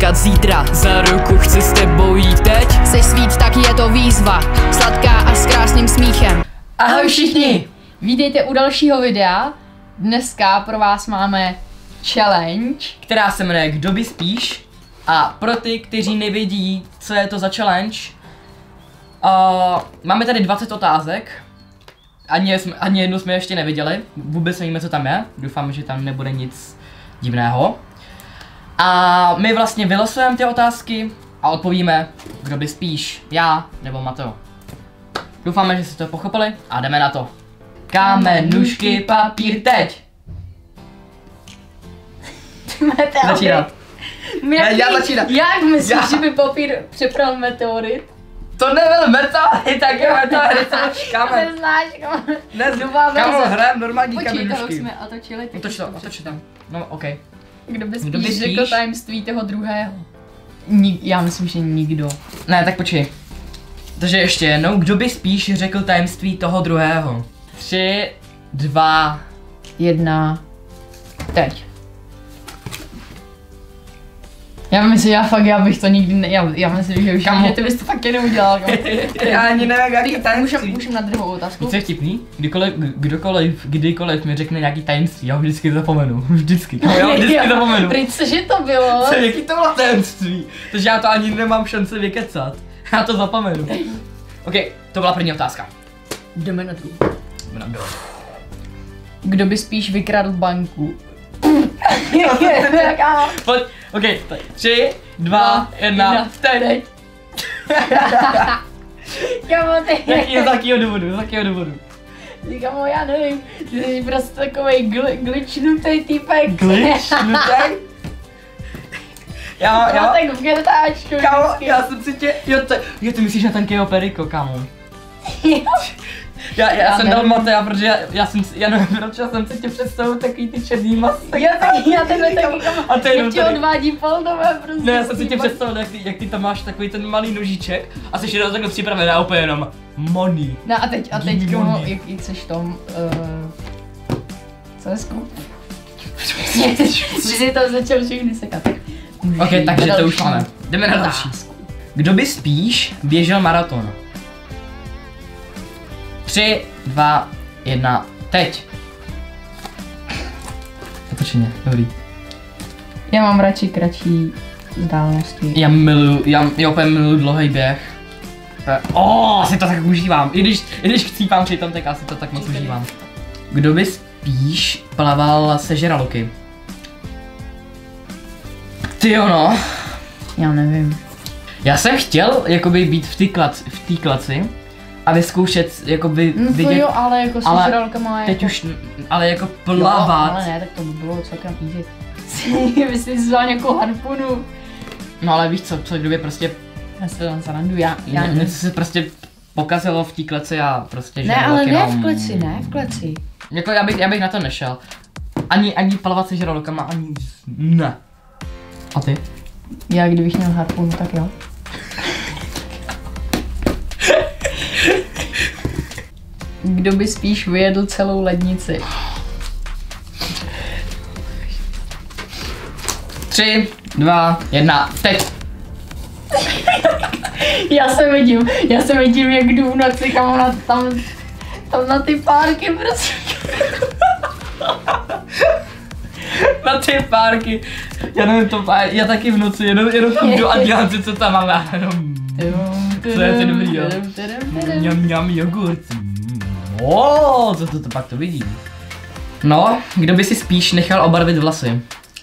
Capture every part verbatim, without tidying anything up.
čekat zítra. Za ruku chci s tebou jít teď. Seš svít, tak je to výzva. Sladká a s krásným smíchem. Ahoj všichni! Vítejte u dalšího videa. Dneska pro vás máme challenge, která se jmenuje Kdo by spíš. A pro ty, kteří nevědí, co je to za challenge, uh, máme tady dvacet otázek. Ani, jsme, ani jednu jsme ještě neviděli, vůbec nevíme, co tam je. Doufám, že tam nebude nic divného. A my vlastně vylosujeme ty otázky a odpovíme, kdo by spíš, já nebo Mateo. Doufáme, že jste to pochopili a jdeme na to. Kámen, nůžky, papír, teď! Začínat. Ne, já začínám. Jak myslíš, Já. že by papír přepral meteorit? To nebyl meteorit, tak je meteorit, kámen. Neznáš, kámo. Ne, Nová verze. kámo, hrajem normální Počkej, toho kamenušky. jsme otočili. tak Otoč to, už otoč tam. No, ok. Kdo by Kdo by spíš spíš? řekl tajemství toho druhého? Nik, já myslím, že nikdo. Ne, tak počkej. Takže ještě jednou, kdo by spíš řekl tajemství toho druhého? Tři, dva, Jedna. Teď. Já myslím, já fakt, já bych to nikdy ne, já, já myslím, že už Kamo. že ty bys to taky neudělal. já ani nevím, jaký tajemství. Můžem, můžem na druhou otázku? Víš, co je vtipný? Kdykoliv, kdokoliv, kdykoliv mi řekne nějaký tajemství, já ho vždycky zapomenu. Vždycky. Já ho vždycky zapomenu. Prý, cože to bylo? Co, jaký to bylo tajemství? Takže já to ani nemám šanci vykecat. Já to zapomenu. Ok, to byla první otázka. Jdeme na tu. Jdeme na druhou. Kdo by spíš vykradl banku? Pojď, ok, tak tři, dva, jedna, teď. Kamo, ty. Jaký, z jakýho důvodu, z jakýho důvodu? Ty, kamo, já nevím. Ty jsi prostě takovej gl glitchnutej týpek. Glitchnutej? Já, Já já, tak v gertáčku. kámo, vždycky. já jsem si tě, jo, te, jo, ty myslíš na ten Keo Perico, kámo. Já, já, Já jsem dal nevím. Matea, protože já, já jsem, si- já nevím, proč já jsem si tě představil takový ty černý masy. Já taky, já takhle taky, kamo. A to je jenom Jak ti tady. odvádí foldové prostě. Ne, já jsem si tě týpek. představil, jak ty, jak ty tam máš takový ten malý nožiček a jsi jenom takhle připravený a úplně jenom money. No a teď, a teď, Give me kamo, money. jak jak seš tom, uh, co je skup? Jsi to začal všechny sekat. Ok, takže to už máme. Jdeme na další. Kdo by spíš běžel maraton? Tři, dva, jedna, teď. Otočeně, dobrý. Já mám radši kratší vzdálenosti. Já miluju, já, já úplně miluju dlouhý běh. O, asi to tak užívám. I když, i když chcípám přitom, tak asi to tak moc užívám. Kdo by spíš plaval se žraloky? Ty jo no. Já nevím. Já jsem chtěl jakoby být v té klac, v té klaci a vyzkoušet jakoby No to vidět, jo, ale jako se ale žralokama teď jako... už, ale jako Jo, plavat. ale ne, tak to by bylo celkem easy. Vy jsi vzal nějakou harpunu. No ale víš co, co kdyby prostě, Já se tam zarandu, já, já ně- ne. něco se prostě pokazilo v té kleci a prostě Ne, ale žraloky, ne no, v kleci, ne v kleci. Jako já bych, já bych na to nešel. Ani, ani plavat se žralokama, ani ne. A ty? Já kdybych měl harpunu, tak jo. Kdo by spíš vyjedl celou lednici? Tři, dva, jedna, teď. Já se vidím, já se vidím, jak jdu v noci, kamo, na, tam, tam na ty párky prostě. Na ty párky. Já nevím to, já taky v noci, jenom, jenom tam jdu a dělám si, co tam mám, já jenom... Co je to dobrý, jo? Mňam, mňam, jogurt. O, co to, to pak to vidím. No, kdo by si spíš nechal obarvit vlasy?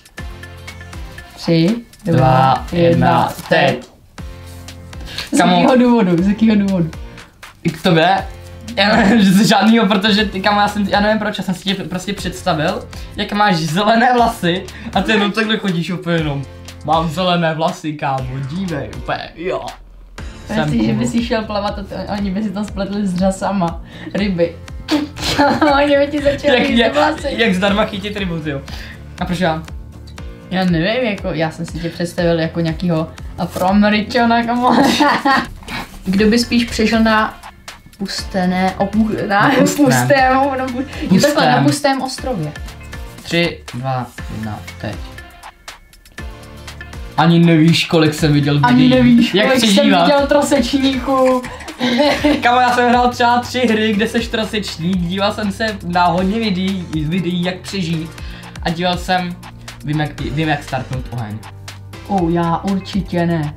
Tři, Dva, dva, jedna, jedna, teď. Z Kamo. jakého důvodu, z jakého důvodu? I k tobě? Já nevím, že z žádnýho, protože ty kamo, já, jsem, já nevím proč, já jsem si tě prostě představil, jak máš zelené vlasy a ty jenom takhle chodíš úplně jenom. Mám zelené vlasy, kámo, dívej, úplně, jo. Myslíš, že by si šel plavat a to, oni by si tam spletli s řasama, ryby. Oni by ti začali Jak, jíst jak, vlasy. jak zdarma chytit rybu, jo. A proč já? Já nevím, jako, já jsem si tě představil jako nějakýho afroameričana, kamo. Kdo by spíš přešel na pustené, opu, na, Na pustém. pustém, no, pu, jo, takhle, na Pustém. pustém ostrově. Tři, dva, jedna, teď. Ani nevíš, kolik jsem viděl videí. Ani nevíš, jak kolik jsem přežívat. viděl trosečníků. Kamo, já jsem hrál třeba tři hry, kde seš trosečník, díval jsem se na hodně videí, videí jak přežít a díval jsem, vím jak, vím jak startnout oheň. Oh, já určitě ne.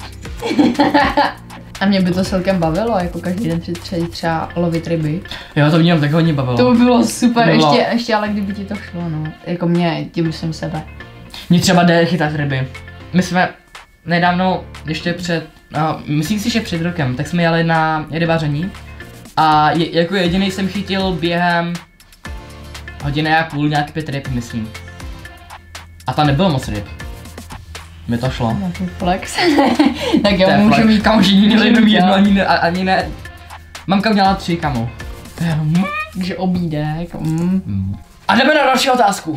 A mě by to celkem bavilo, jako každý den třeba, třeba lovit ryby. Jo, to mě tak hodně bavilo. To by bylo super, To bylo... ještě, ještě ale kdyby ti to šlo, no. Jako mě, tím jsem sebe. Mně třeba jde chytat ryby. My jsme nedávno, ještě před, no, myslím si, že před rokem, tak jsme jeli na rybaření. A je, jako jediný jsem chytil během hodiny a půl nějak pět ryb, myslím. A tam nebylo moc ryb. Mi to šlo. Máš flex. Tak já můžu flex. mít. Kamo, že nikdy můžu jenom mít jedno, já. ani ne, ani ne. Mamka měla tři, kamo. Takže obídek. Mm. A jdeme na další otázku.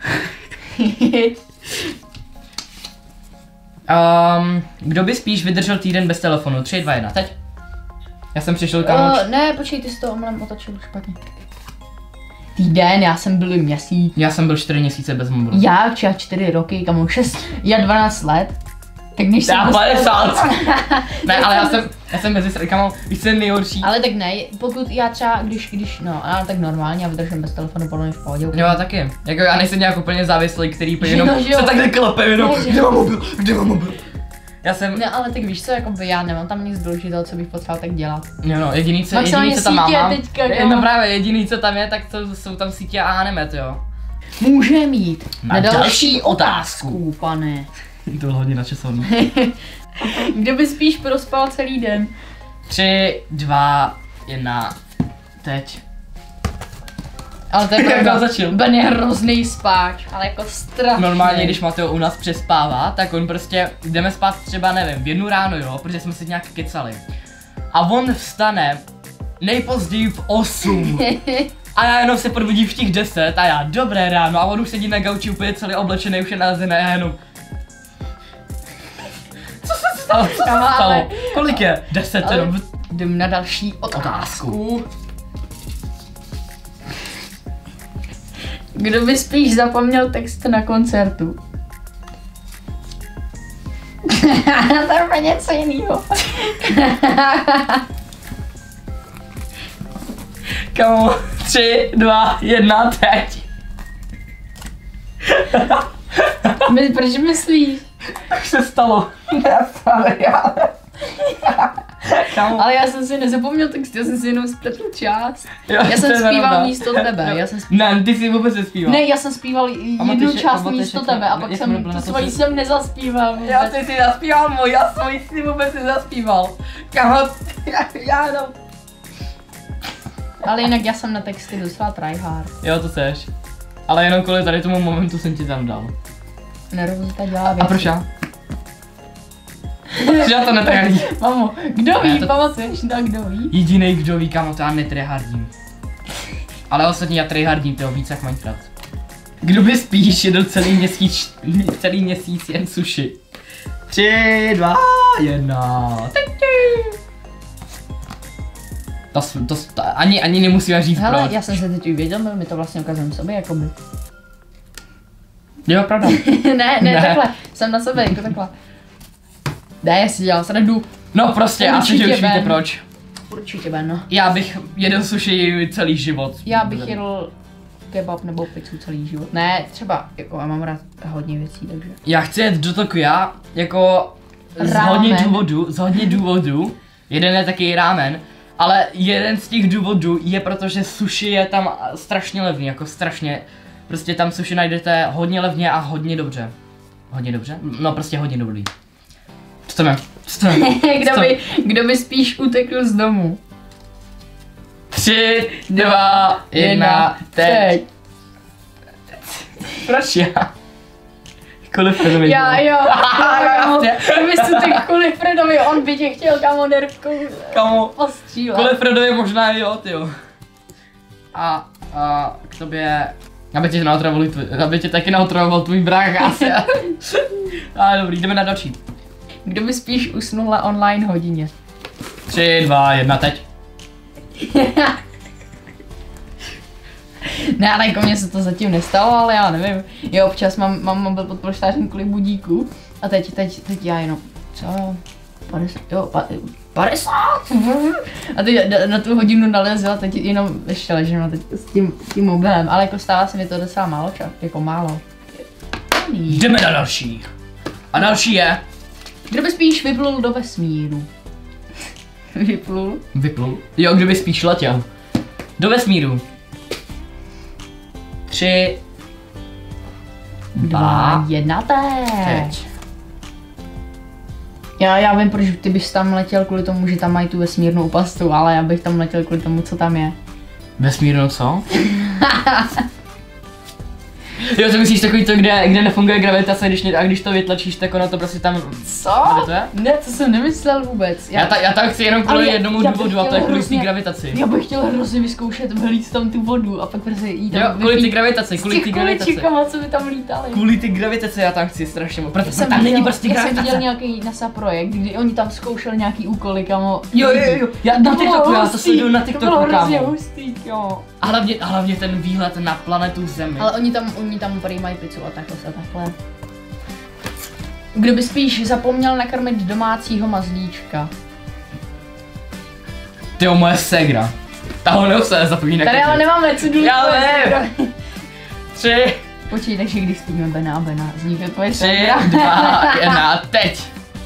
um, kdo by spíš vydržel týden bez telefonu? tři, dva, jedna, teď. Já jsem přišel kam. Uh, ne, počkej, ty jsi to omlem otočil špatně. Týden, já jsem byl měsíc. Já jsem byl čtyři měsíce bez mobilu. Já třeba čtyři roky, kamo šest, já dvanáct let. Tak než jsem Já dostal- padesát. Ne, ale já jsem, já jsem mezi srdci, kamo, víš, co je nejhorší. Ale tak ne, pokud já třeba, když, když, no, ale tak normálně, já vydržím bez telefonu, podle mě v pohodě. Jo, já taky. Jako já nejsem nějak úplně závislý, který jenom No, že jo. se takhle klepe, jenom, No, že kde jo. mám mobil, kde mám mobil. Já jsem, Ne, ale tak víš co, jakoby já nemám tam nic důležitého, co bych potřeboval tak dělat. jo no, jediný co, Maximálně jediný, co tam sítě mám, teďka, je, kámo. no právě, jediný co tam je, tak to jsou tam sítě a animet, jo. Může mít Na na, další další otázku. otázku, pane. To bylo hodně načasovný. Kdo by spíš prospal celý den? Tři, dva, jedna, teď. Ale to je Jak pravda, to začal? Ben je hrozný spáč, ale jako strašný. Normálně, když Mateo u nás přespává, tak on prostě, jdeme spát třeba, nevím, v jednu ráno, jo, protože jsme si nějak kecali. A on vstane nejpozději v osm. A já jenom se probudím v těch deset a já, dobré ráno, a on už sedí na gauči úplně celý oblečený, už je názený a já jenom... Co se stalo? Co se Kamo, ale- stalo? Kolik je? Deset Ale- jenom. Jdem na další otázku. Kdo by spíš zapomněl text na koncertu? To je úplně něco jiného. Kamo, tři, dva, jedna, teď. My, proč myslíš? Už se stalo. Ne, já. Kamo. Ale já jsem si nezapomněl text, já jsem si jenom spletl část. Jo, Já to jsem je zpíval pravda. místo tebe, já jsem zpíval. Ne, ty jsi vůbec nespíval. Ne, já jsem zpíval jednu Pamatuješ- část pamatuješ, místo jak tebe a jsem- pak jak jsem jsem byl na tu to svoji si- jsem nezaspíval vůbec. Já ty si zaspíval můj, já svoji si vůbec nezaspíval. Kamo, já, já jenom. Ale jinak já jsem na texty docela tryhard. Jo, to seš. Ale jenom kvůli tady tomu momentu jsem ti tam dal. Nervozita dělá věci. A proč já? Že já to netrehardím. Mamo, kdo Já ví, to- pamatuješ, no kdo ví? Jedinej, kdo ví, kamo, to já netrehardím. Ale ostatně já trehardím, tyho, víc jak Minecraft. Kdo by spíš jedl celý měsíc, celý měsíc jen sushi? Tři, dva, jedna. To, s- to, s- to ani, ani nemusíme říct Hele, proč. já jsem se teď uvědomil, my to vlastně ukazujeme sobě, jakoby. Jo, pravda. ne, ne, Ne. ne, takhle, jsem na sebe, jako takhle. Ne, já si dělal srandu. No prostě, asi že Určitě už víte Ben. proč. Určitě Ben, no. Já bych jedl sushi celý život. Já bych jedl kebab nebo pizzu celý život. Ne, třeba, jako já mám rád hodně věcí, takže. Já chci jet do Tokia, jako z Rámen. hodně důvodů, z hodně důvodů. Jeden je taky rámen, ale jeden z těch důvodů je proto, že sushi je tam strašně levný, jako strašně. Prostě tam sushi najdete hodně levně a hodně dobře. Hodně dobře? No prostě hodně dobrý. Co to je? Co to je? kdo, by, kdo by spíš utekl z domu? Tři, dva, jedna, teď. Proč já? Kvůli Fredovi. Já, jo, kámo, jasně. to bys utekl kvůli Fredovi, on by tě chtěl, kámo, nervkou Kamo, postřílet. kvůli Fredovi možná jo, tyjo. A, a k tobě, aby tě naotravoval, tvůj- aby tě taky naotravoval tvůj brácha asi. A dobrý, jdeme na další. Kdo by spíš usnul na online hodině? Tři, dva, jedna, teď. Ne, ale jako mně se to zatím nestalo, ale já nevím. Já občas mám, mám mobil pod polštářem kvůli budíku A teď, teď, teď já jenom, co? padesát, jo, pa, padesát! A teď na tu hodinu nalezla, teď jenom ještě ležím no, teď s tím, tím mobilem, ale jako stává se mi to docela málo čas, jako málo. Jdeme na další. A další je... Kdo by spíš vyplul do vesmíru? Vyplul? Vyplul? Jo, kdo by spíš letěl. Do vesmíru. Tři... Dva, jedna, teď. Já, já vím, proč ty bys tam letěl kvůli tomu, že tam mají tu vesmírnou pastu, ale já bych tam letěl kvůli tomu, co tam je. Vesmírnou co? Jo, to myslíš takový to, kde, kde nefunguje gravitace, když, a když to vytlačíš, tak ono to prostě tam... Co? Ne, to jsem nemyslel vůbec. Já, já, ta, já tam chci jenom kvůli jednomu důvodu, a to je kvůli té gravitaci. Já bych chtěl hrozně vyzkoušet vylít tam tu vodu a pak prostě jít tam. Jo, kvůli té gravitaci, kvůli té gravitaci. Co by tam lítali. Kvůli té gravitaci já tam chci strašně moc, protože tam viděl, není prostě já gravitace. Já jsem viděl nějaký NASA projekt, kdy oni tam zkoušeli nějaký úkoly, kamo. Jo, jo, jo, já na TikToku, já to sleduju na TikToku, kámo. To bylo hrozně hustý, kámo. A hlavně, a hlavně ten výhled na planetu Zemi. Ale oni tam, oni tam prý mají pizzu a takhle a takhle. Kdo by spíš zapomněl nakrmit domácího mazlíčka? Tyjo, moje segra. Ta ho neustále zapomíná nakrmit. Tady ale nemáme co důležit. Já nevím. Tři. Počkej, takže když spíme Bena a Bena, vznikne tvoje Tři, segra. dva, jedna, teď.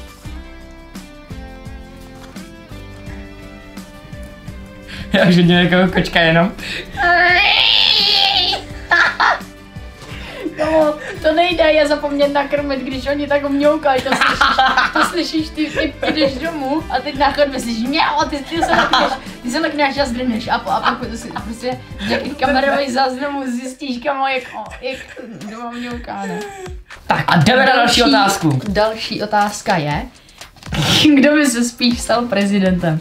Já už vidím nějakého kočka jenom. No, to nejde, je zapomnět nakrmit, když oni tak mňoukají, to slyšíš, to slyšíš, ty, ty jdeš domů a teď na chodbě slyšíš mňau, ty, ty se nakneš, ty se nakneš a zdrneš a, a pak to si prostě z nějakých kamerových záznamů zjistíš, kamo, jak, jak doma mňouká, ne? Tak a jdeme na další otázku. Další otázka je, kdo by se spíš stal prezidentem?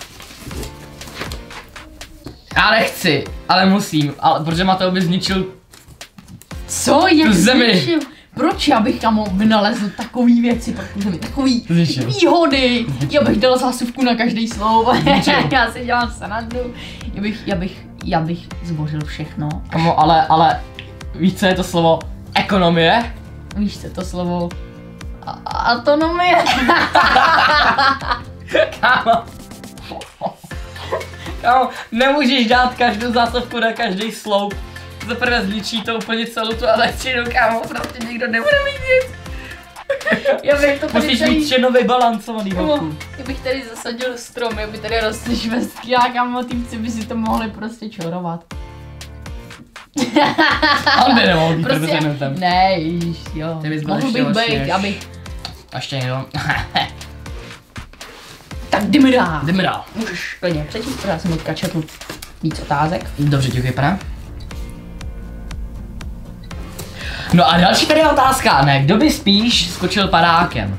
Já nechci, ale musím, ale protože Mateo by zničil Co? Jak zemi. zničil? Proč já bych tam vynalezl takový věci, protože mi takový Zničil. výhody, já bych dal zásuvku na každý slovo, Zničil. já si dělám srandu, já bych, já bych, já bych zbořil všechno. Kamo, ale, ale víš, co je to slovo ekonomie? Víš co to slovo? A- autonomie? Kámo. Kámo, nemůžeš dát každou zásuvku na každý sloup. Zaprvé zničí to úplně celou tu elektřinu, kámo, prostě nikdo nebude mít nic. Já bych to tady Musíš tady, mít černo vybalancovaný, holku. já bych tady zasadil strom, já by tady rostly švestky a kámo, týpci by si to mohli prostě čorovat. On by nemohl být Prostě, prezidentem. ne, ježiš, jo. Ty bys byl Mohl ještě bych horší být, než- abych, A ještě někdo. tak jdeme dál. Jdeme dál. Můžeš klidně přečíst, protože já jsem teďka četl víc otázek. Dobře, děkuji, pane. No a další tady je otázka, ne, kdo by spíš skočil padákem?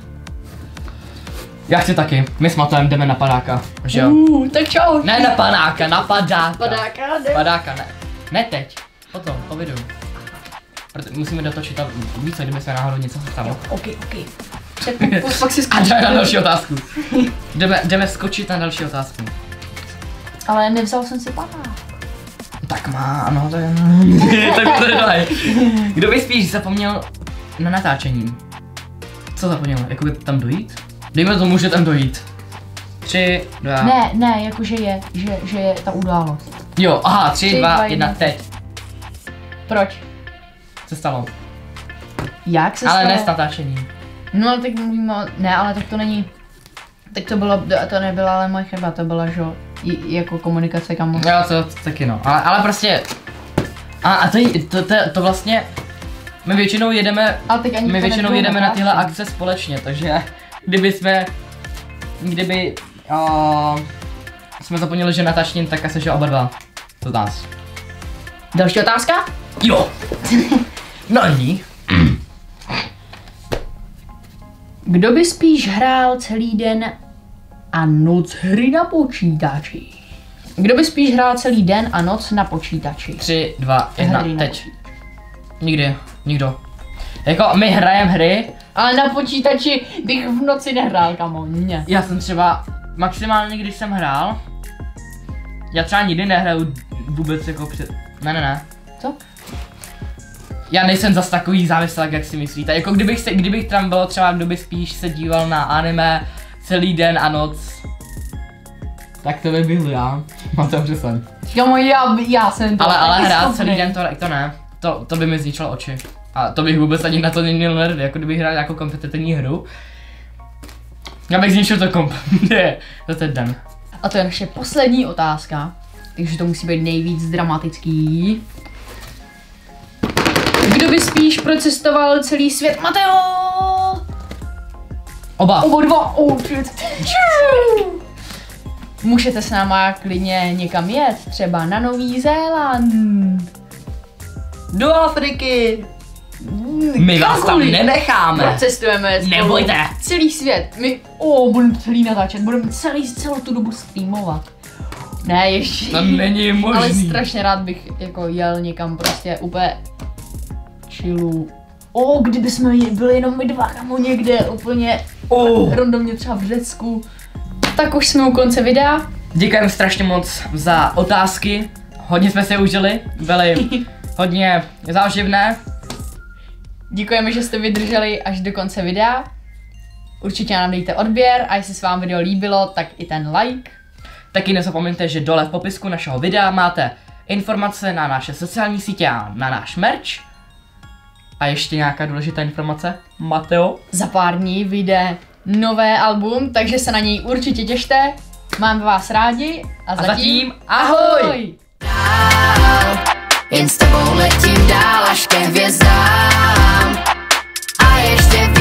Já chci taky, my s Matem jdeme na padáka, že jo? Uh, tak čau. Ne na padáka, na padáka. Padáka, ne. Padáka, ne. Ne teď, potom, po videu. Proto musíme dotočit a víc, kdyby se náhodou něco stalo. Ok, ok. Tak pak- pak si A skočím. jdeme na další otázku. Jdeme, jdeme skočit na další otázku. Ale nevzal jsem si padák. Tak má, no to je... tak to je dole. Kdo by spíš zapomněl na natáčení? Co zapomněl? Jakoby tam dojít? Dejme tomu, že tam dojít. Tři, dva... Ne, ne, jakože je, že, že je ta událost. Jo, aha, tři, Tři, dva, dva, jedna, jedna. teď. Proč? Co stalo? Jak se Ale stalo? ne s natáčením. No ale tak mluvíme o... Ne, ale tak to není... Tak to bylo, to nebyla ale moje chyba, to byla, že jo, i- jako komunikace kamo. Jo, to, to taky no. Ale, ale prostě... A, a to, je- to, to, to vlastně... My většinou jedeme... Ale teď ani My to většinou nebylo jedeme na tyhle natáčení. akce společně, takže kdyby jsme, kdyby uh, jsme zapomněli, že natáčení, tak asi že oba dva, to z nás. Další otázka? Jo! No ní. Kdo by spíš hrál celý den a noc hry na počítači? Kdo by spíš hrál celý den a noc na počítači? Tři, dva, jedna, Hry na teď. počítači. Nikdy, nikdo. Jako my hrajeme hry, Ale na počítači bych v noci nehrál, kamo, ne. já jsem třeba maximálně, když jsem hrál, já třeba nikdy nehraju vůbec jako před, ne ne ne. Co? já nejsem zas takový závislák, jak si myslíte. Jako kdybych se, kdybych tam byl třeba, kdo by spíš se díval na anime celý den a noc, tak to by byl já. Mám to přesně. Kámo, já, já jsem to Ale, ale taky hrát schopný. celý den to, to ne. To, to by mi zničilo oči. A to bych vůbec ani na to neměl nervy, jako kdybych hrál jako kompetitivní hru. Já bych zničil to komp. Ne, to ten den. A to je naše poslední otázka, takže to musí být nejvíc dramatický. Kdo by spíš procestoval celý svět? Mateo! Oba. Oba dva! Oh, shit. Můžete s náma klidně někam jet, třeba na Nový Zéland. Do Afriky. My vás tam Kamkoliv. nenecháme. Procestujeme spolu Nebojte. celý svět. My, oh, budeme celý natáčet, budeme celý, celou tu dobu streamovat. Ne, ještě. To není možný. Ale strašně rád bych jako jel někam prostě úplně chillu. O, oh, kdyby jsme byli jenom my dva, kamo, někde úplně Oh. randomně třeba v Řecku. Tak už jsme u konce videa. Děkujeme strašně moc za otázky. Hodně jsme si je užili. Byly hodně záživné. Děkujeme, že jste vydrželi až do konce videa. Určitě nám dejte odběr a jestli se vám video líbilo, tak i ten like. Taky nezapomeňte, že dole v popisku našeho videa máte informace na naše sociální sítě a na náš merch. A ještě nějaká důležitá informace, Mateo? Za pár dní vyjde nové album, takže se na něj určitě těšte. Máme vás rádi a, A zatím, zatím ahoj! Jen s tebou letím dál až ke hvězdám. A ještě víc.